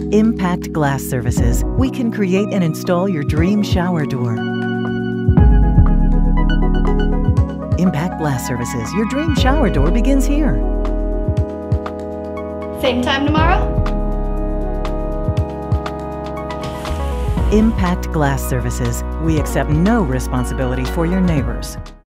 Impact Glass Services. We can create and install your dream shower door. Impact Glass Services. Your dream shower door begins here. Same time tomorrow? Impact Glass Services. We accept no responsibility for your neighbors.